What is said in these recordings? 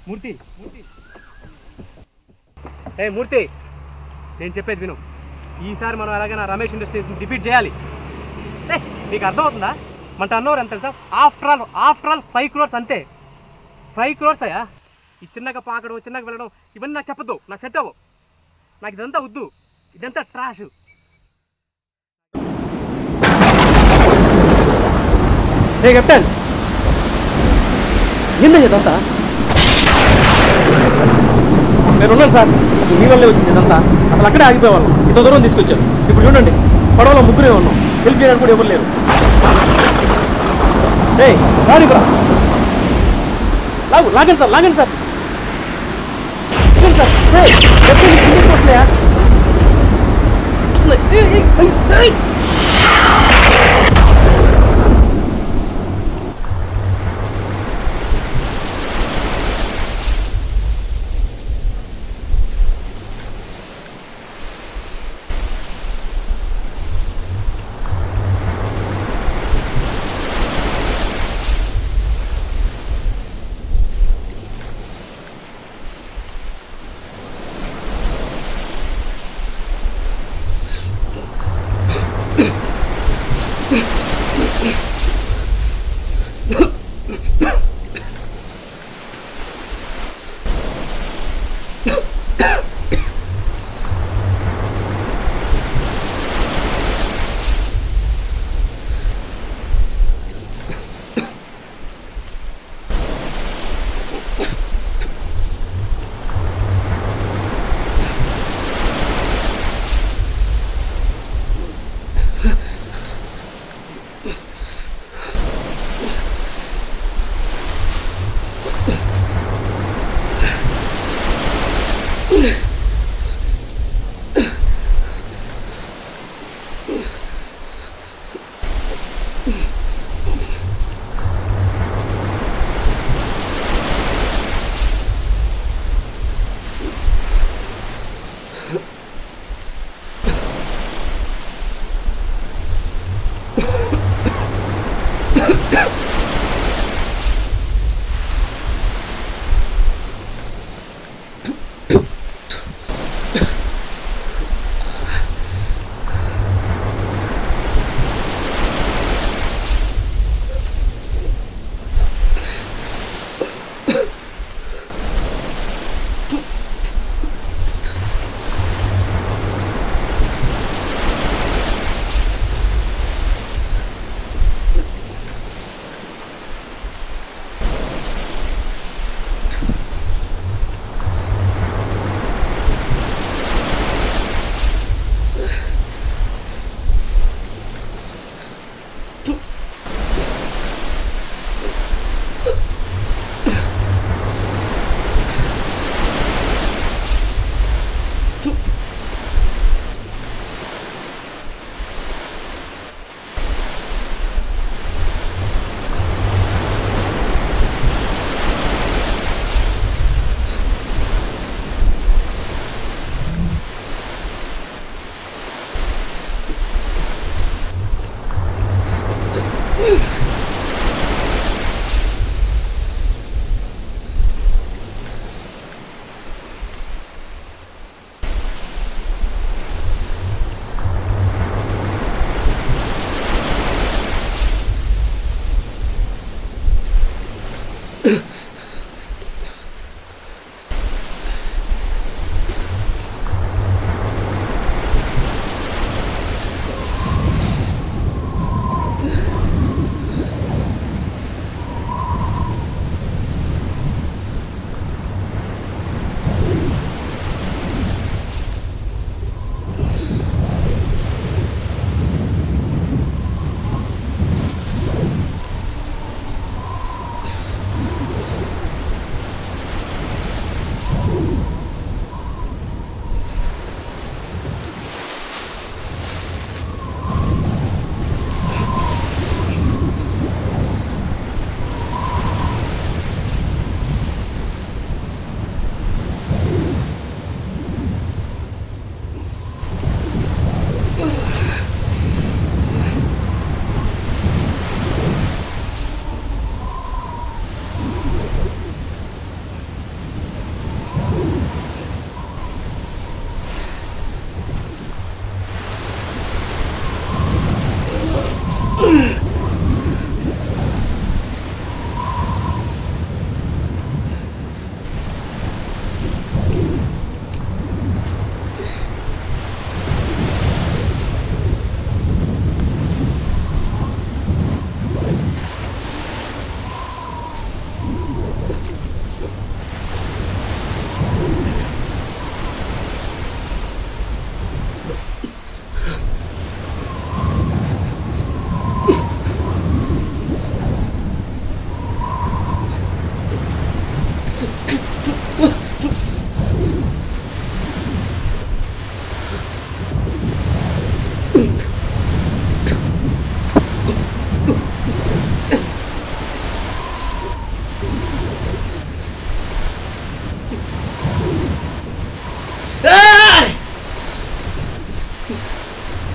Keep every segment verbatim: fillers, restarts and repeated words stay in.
మూర్తి ఏ మూర్తి నేను చెప్పేది విను. ఈసారి మనం ఎలాగైనా రమేష్ ఇండస్ట్రీస్ని డిఫీట్ చేయాలి. ఏ నీకు అర్థమవుతుందా? మన టర్న్ ఓవర్ ఎంత తెలుసా? After all after all five crores అంతే. ఫైవ్ క్రోర్స్ అయ్యా. ఈ చిన్నగా పాకడం, చిన్నగా వెళ్ళడం ఇవన్నీ నాకు చెప్పద్దు, నాకు సెట్ అవ్వవు. నాకు ఇదంతా వద్దు, ఇదంతా ట్రాష్. ఏ కెప్టెన్, ఏంది ఇదంతా? నేను ఉన్నాను సార్. అసలు మీ వల్లే వచ్చింది ఇదంతా. అసలు అక్కడే ఆగిపోయేవాళ్ళం, ఇంత దూరం తీసుకొచ్చారు. ఇప్పుడు చూడండి, పడవలో ముగ్గురే ఉన్నాం, హెల్ప్ చేయడానికి కూడా ఎవరు లేరు. ఏ రాని సార్, లాగు లాగండి సార్, లాగండి సార్, లాగండి సార్. కిందకి వస్తున్నాయా? వస్తున్నాయి.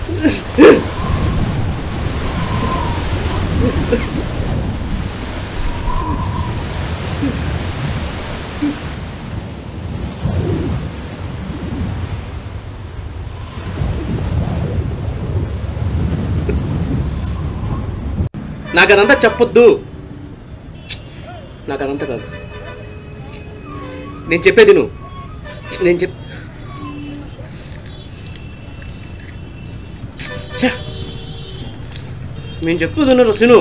నాకు అదంతా చెప్పొద్దు, నాకు అదంతా కాదు. నేను చెప్పేది నువ్వు, నేను చెప్ నేను చెప్పుదున్నారు సిను.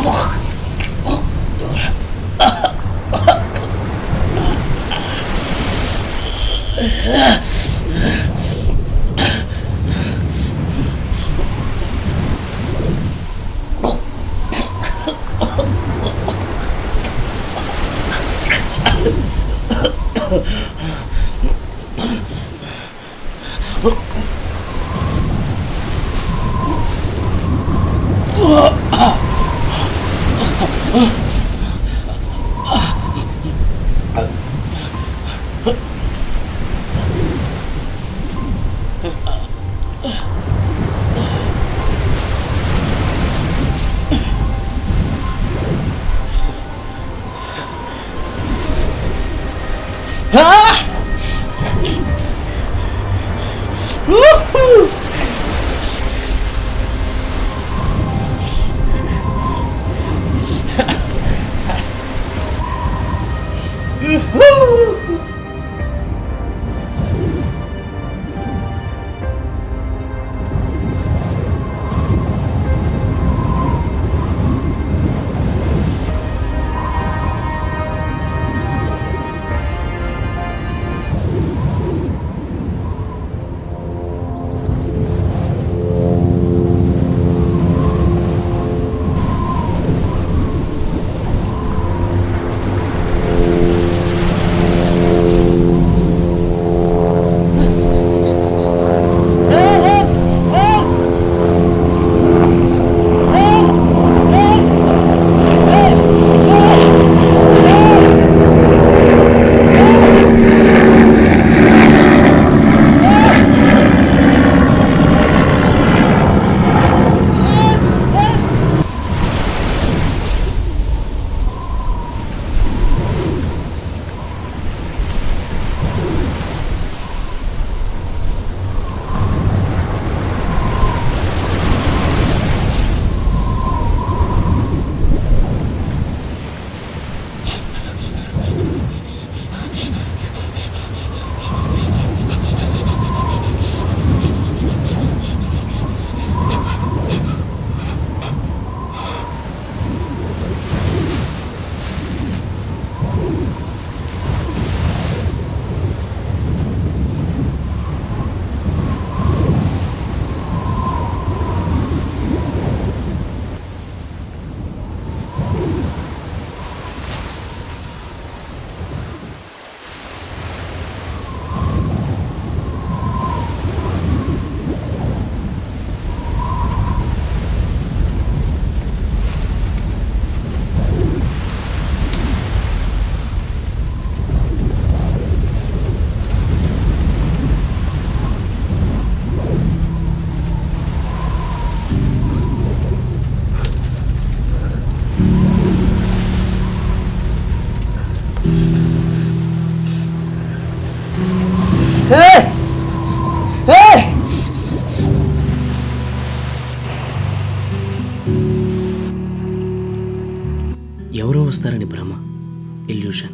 ఎవరో వస్తారని భ్రమ, ఇల్యూషన్.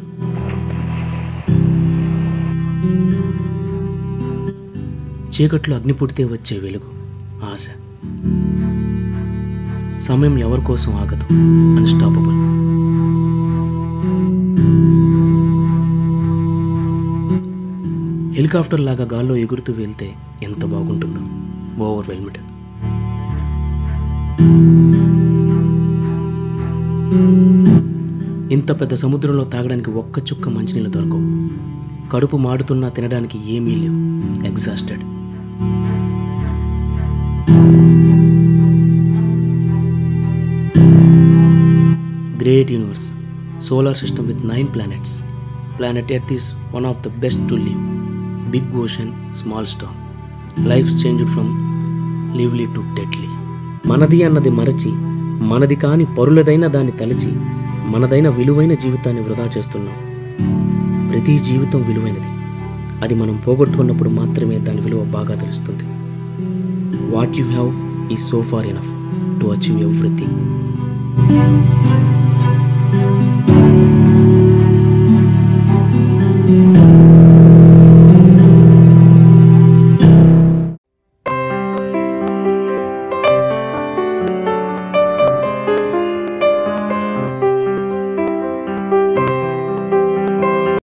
చీకట్లో అగ్ని పుడితే వచ్చే వెలుగు, ఆశ. సమయం ఎవరి కోసం ఆగదు, అన్స్టాపబుల్. హెలికాప్టర్ లాగా గాల్లో ఎగురుతూ వెళ్తే ఎంత బాగుంటుందో. ఓవర్వెల్మ్డ్. ఇంత పెద్ద సముద్రంలో తాగడానికి ఒక్క చుక్క మంచినీళ్ళు దొరకవు. కడుపు మాడుతున్నా తినడానికి ఏమీ లేవు. Exhausted. Great universe, solar system with nine planets. Planet Earth is one of the best to live. Big ocean, small storm. Life changed from lively to deadly. మనది అన్నది మరచి, మనది కాని పరులదైన దాన్ని తలచి, మనదైన విలువైన జీవితాన్ని వృధా చేస్తున్నాం. ప్రతి జీవితం విలువైనది. అది మనం పోగొట్టుకున్నప్పుడు మాత్రమే దాని విలువ బాగా తెలుస్తుంది. What you have is so far enough to achieve everything.